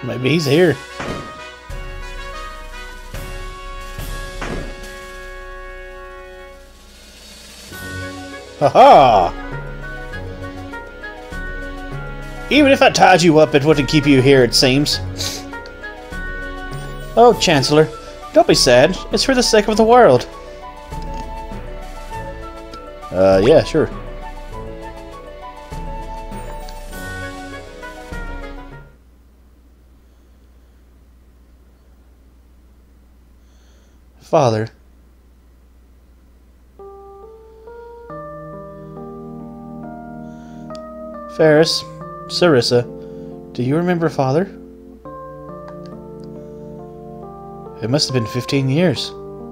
Maybe he's here. Ha-ha! Even if I tied you up, it wouldn't keep you here, it seems. Oh, Chancellor, don't be sad. It's for the sake of the world. Yeah, sure. Father. Ferris, Sarissa, do you remember Father? It must have been 15 years.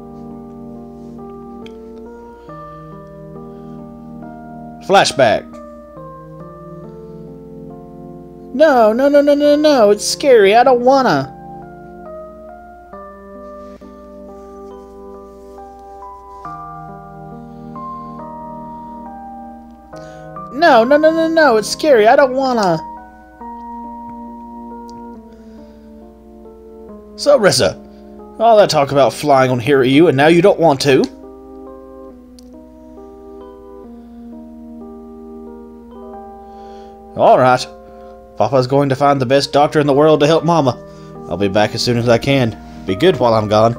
Flashback. No, it's scary. I don't wanna. No, it's scary. I don't wanna. So, Rissa, all that talk about flying on Hiryu, and now you don't want to? Alright. Papa's going to find the best doctor in the world to help Mama. I'll be back as soon as I can. Be good while I'm gone.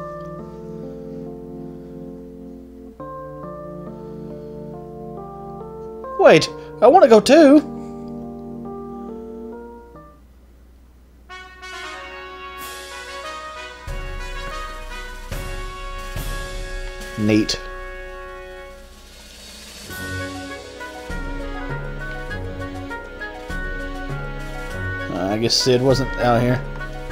Wait, I want to go too. Neat. I guess Sid wasn't out here.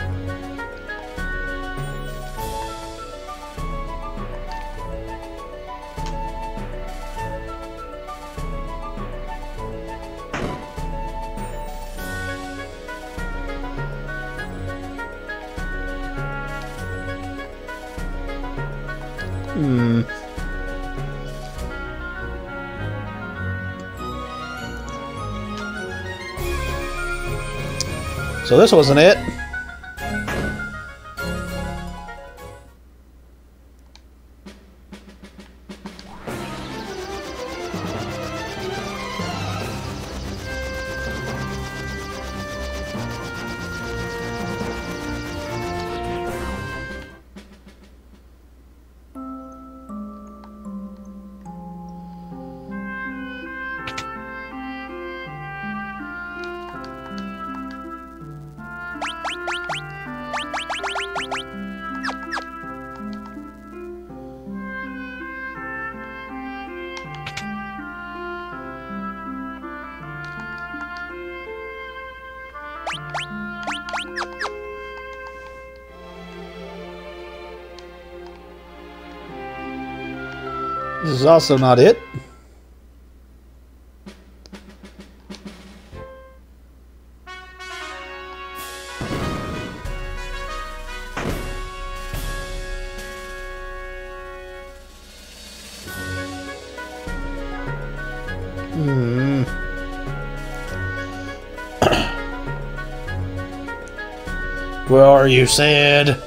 So this wasn't it. This is also not it. Where are you, Sid?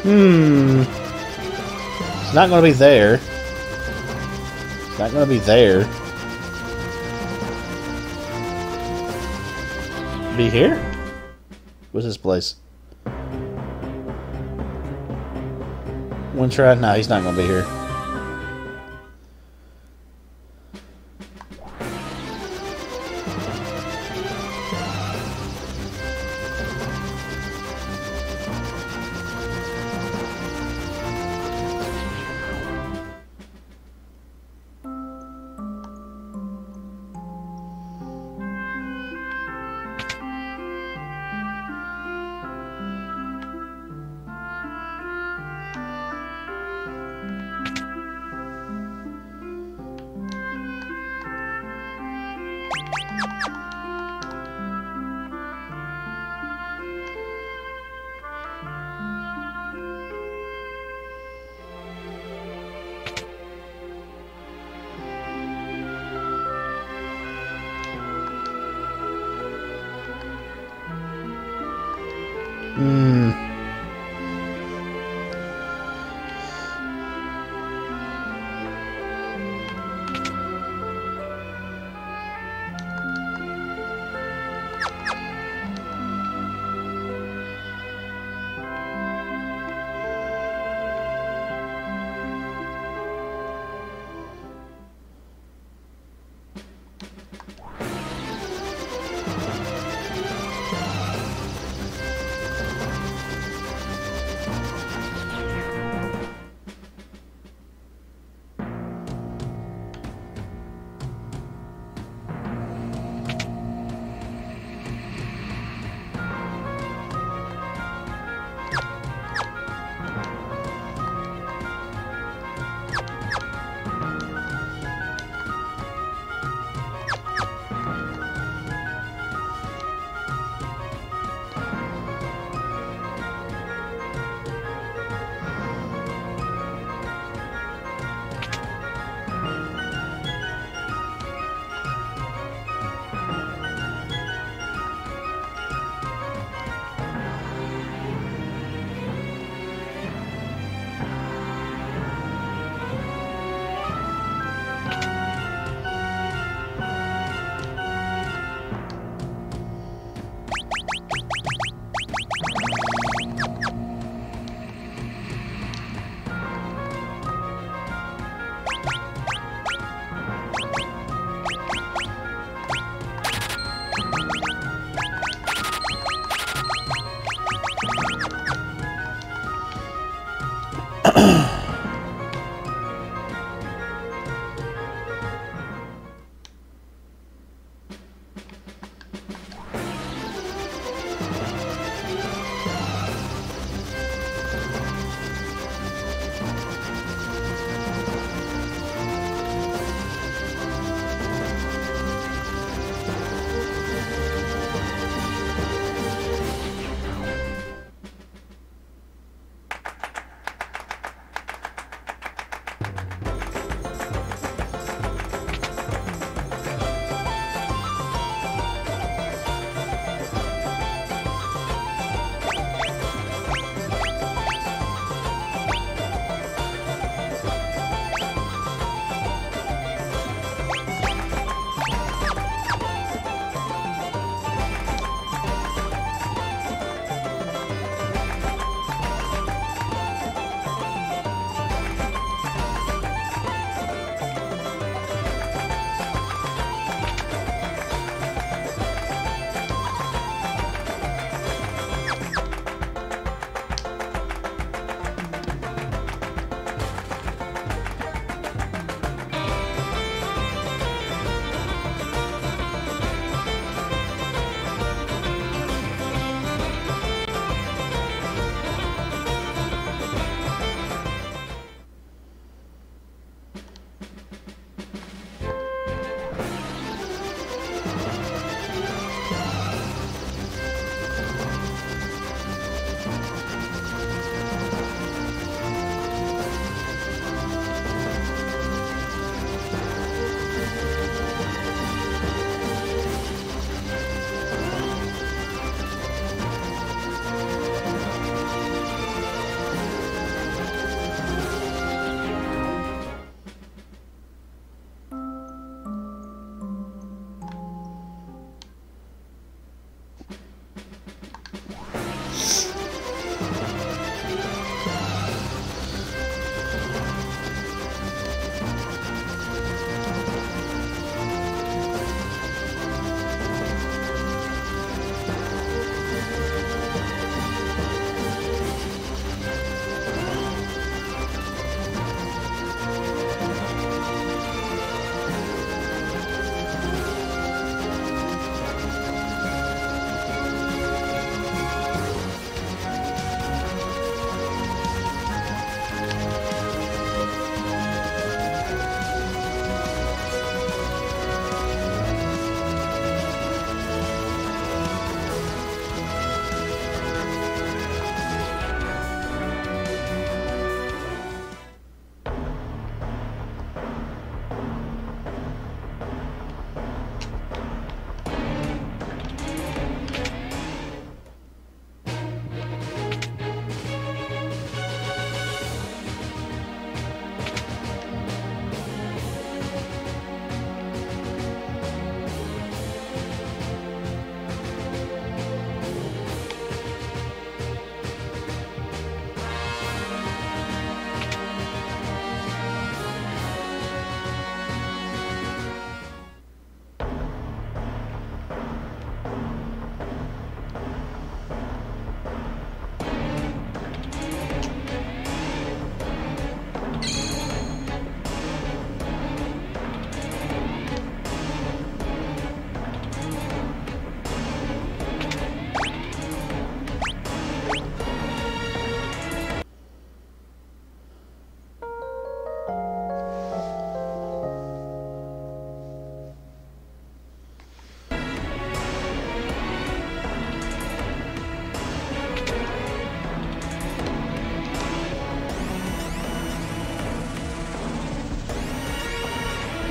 It's not going to be there. It's not going to be there. Be here? What's this place? One try? No, he's not going to be here.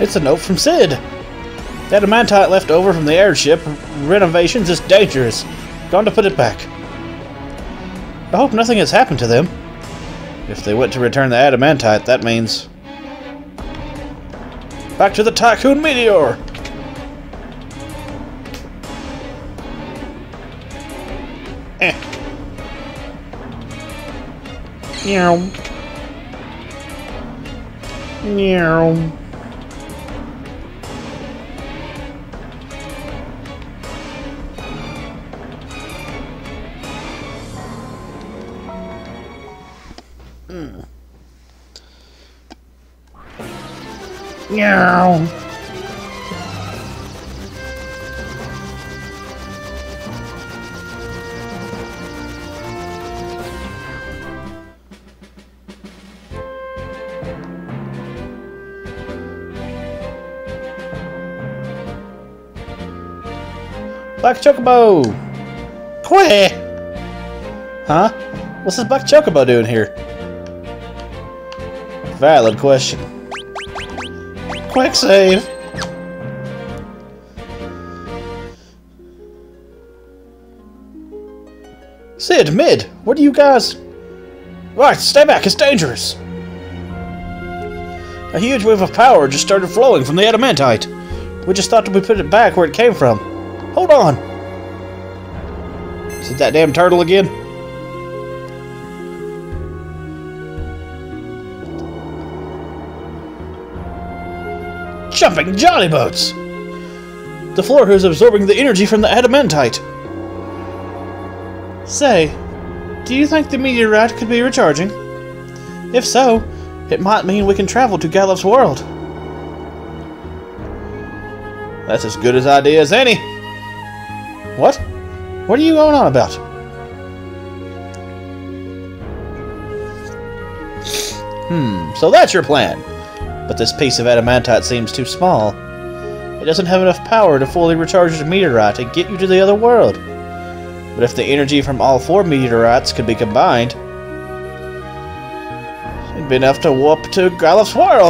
It's a note from Sid. The adamantite left over from the airship renovations is dangerous. Gone to put it back. I hope nothing has happened to them. If they went to return the adamantite, that means... back to the Tycoon Meteor! Meow. Meow. Meow. Black Chocobo! Quay! Huh? What's this Black Chocobo doing here? Valid question. Quick save! Sid, Mid, what do you guys... Right, stay back, it's dangerous! A huge wave of power just started flowing from the adamantite. We just thought we put it back where it came from. Hold on! Is it that damn turtle again? Jumping jolly boats! The floor is absorbing the energy from the adamantite. Say, do you think the meteorite could be recharging? If so, it might mean we can travel to Gallup's world. That's as good an idea as any. What? What are you going on about? So that's your plan. But this piece of adamantite seems too small. It doesn't have enough power to fully recharge the meteorite and get you to the other world. But if the energy from all 4 meteorites could be combined, it'd be enough to warp to Gallup's world.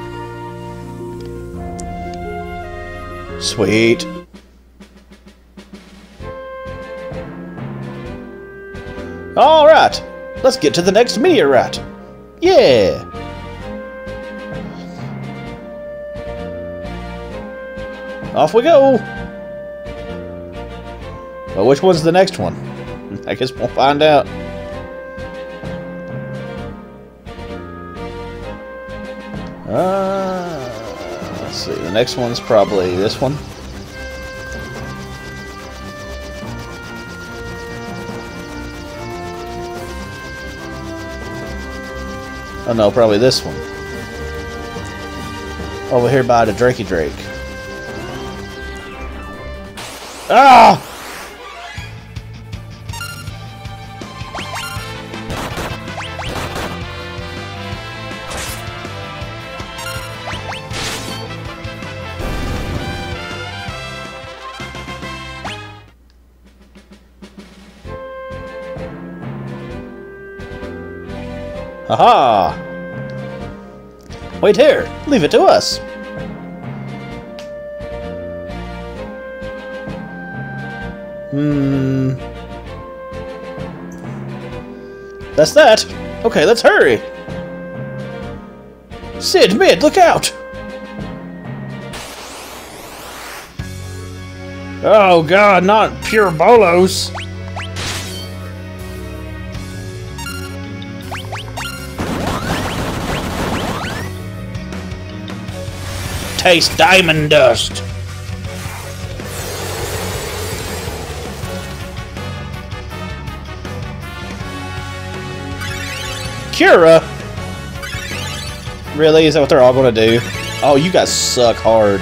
Sweet. Alright, let's get to the next meteorite. Yeah! Off we go! Well, which one's the next one? I guess we'll find out. Let's see, the next one's probably this one. Oh no, probably this one. Over here by the Drakey Drake. Ah! Aha! Wait here! Leave it to us! That's that! Okay, let's hurry! Sid, Mid, look out! Oh god, not pure bolos! Taste diamond dust! Cura? Really? Is that what they're all gonna do? Oh, you guys suck hard.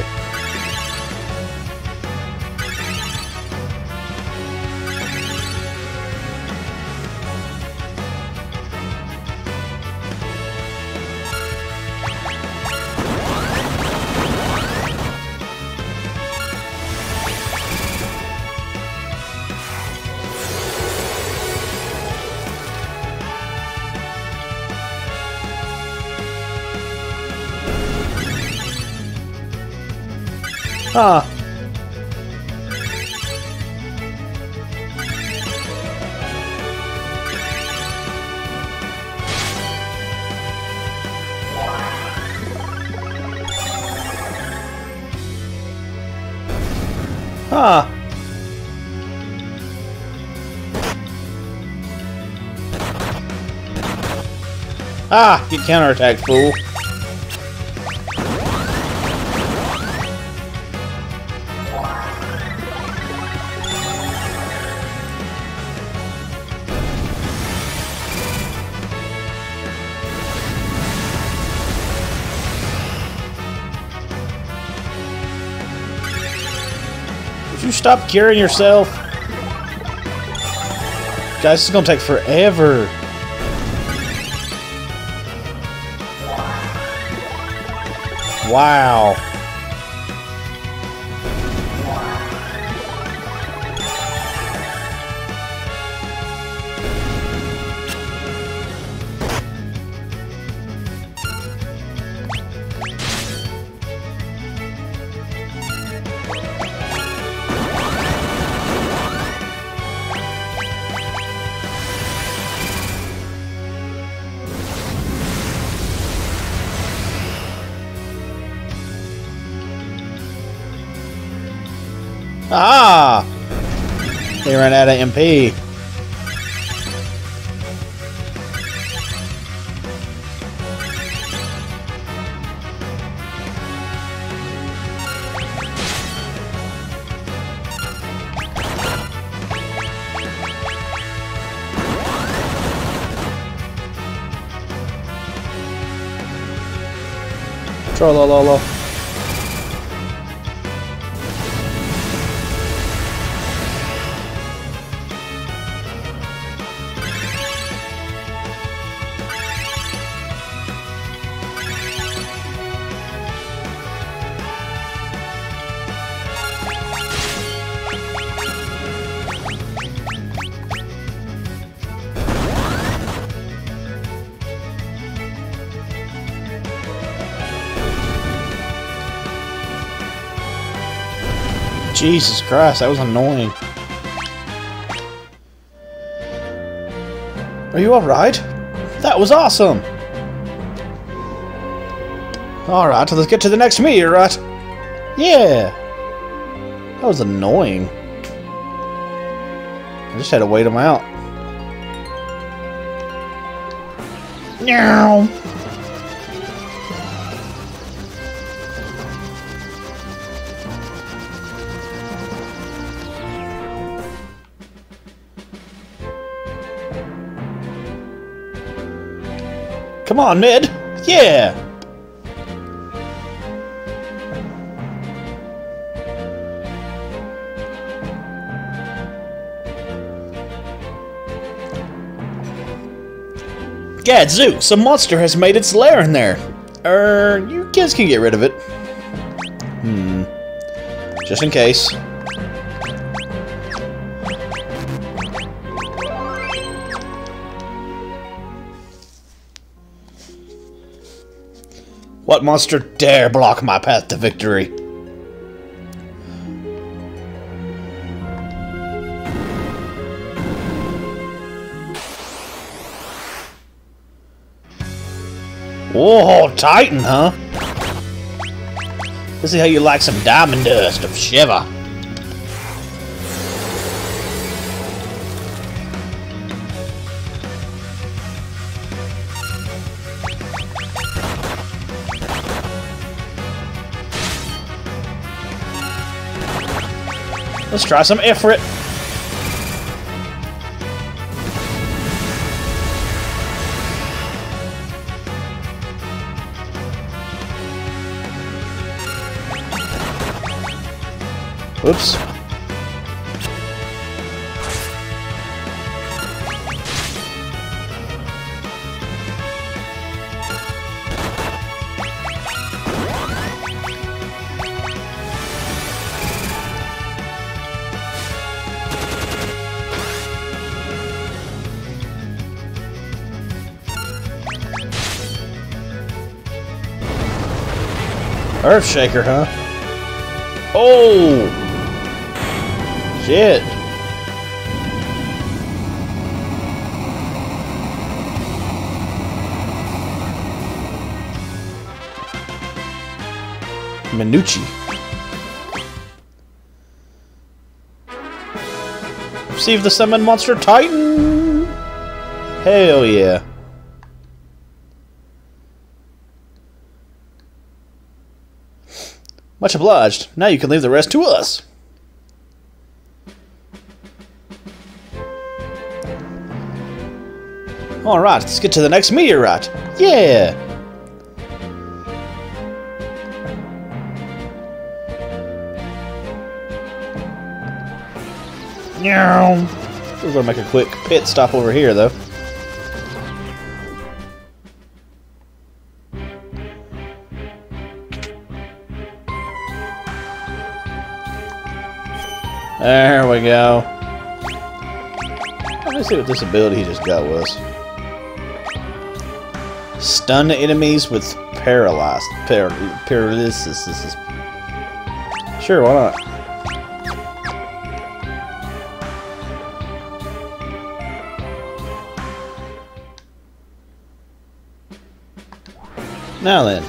Huh. Huh. Ah, get counterattack, fool. Would you stop curing yourself? Guys, this is gonna take forever. Wow. Ah! They ran out of MP. Trollololo. Jesus Christ, that was annoying. Are you alright? That was awesome! Alright, let's get to the next meteorite. Yeah! That was annoying. I just had to wait him out. Meow! Come on, Ned! Yeah! Gadzooks! A monster has made its lair in there! You kids can get rid of it. Just in case. What monster dare block my path to victory? Whoa, Titan, huh? Let's see how you like some diamond dust of Shiva. Let's try some Ifrit. Oops. Earthshaker, huh? Oh! Shit. Minucci. Receive the summon monster Titan! Hell yeah. Much obliged. Now you can leave the rest to us. Alright, let's get to the next meteorite. Yeah! We're gonna make a quick pit stop over here, though. There we go. Let me see what this ability he just got was. Stun enemies with paralysis. Sure, why not? Now then.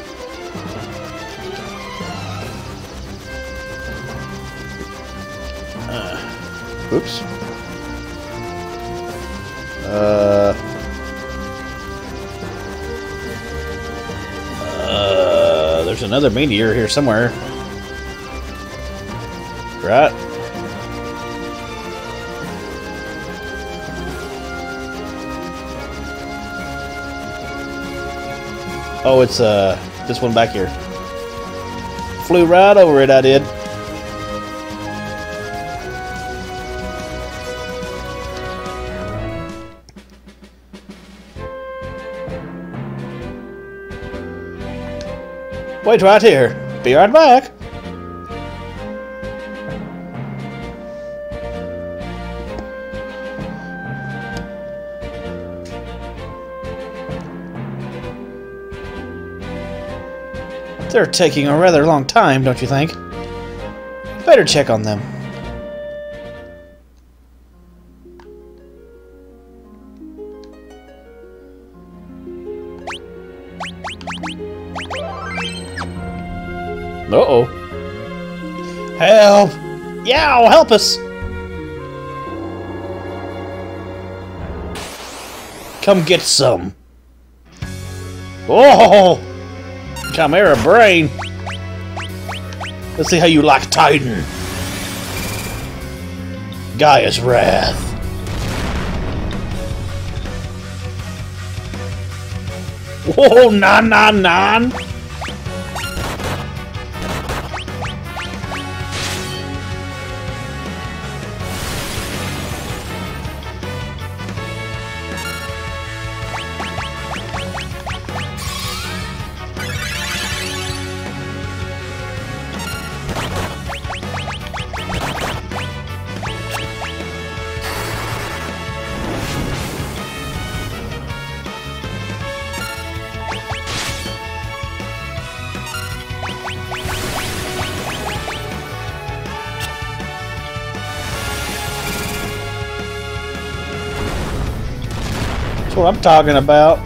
Oops. There's another meteor here somewhere. Right? Oh, it's this one back here. Flew right over it, I did. Wait right here. Be right back. They're taking a rather long time, don't you think? Better check on them. Uh-oh. Help! Yow, help us! Come get some. Oh! Chimera Brain! Let's see how you like Titan. Gaia's Wrath. Whoa, 999! That's what I'm talking about.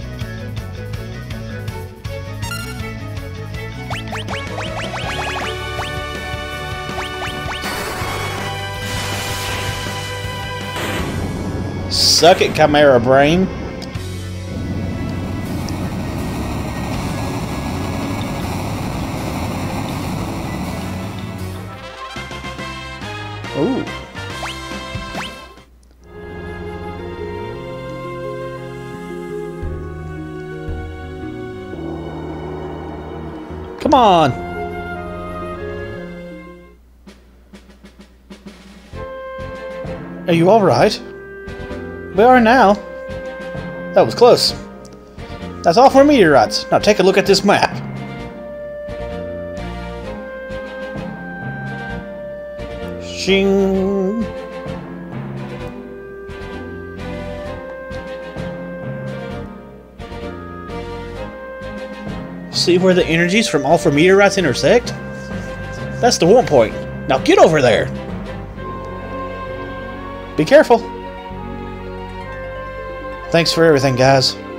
Suck it, Chimera Brain. Ooh. Come on! Are you alright? We are now. That was close. That's all for meteorites. Now take a look at this map. Shing! See where the energies from all four meteorites intersect? That's the warp point. Now get over there. Be careful. Thanks for everything, guys.